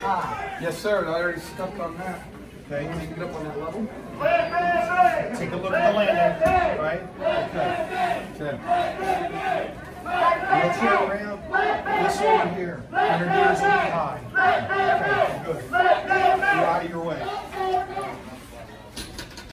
high. Yes, sir. I already stepped on that. Okay. You get up on that level. Take a look at the landing. Right? Okay. We'll turn around. This over here. 100 meters will be high. Okay, good.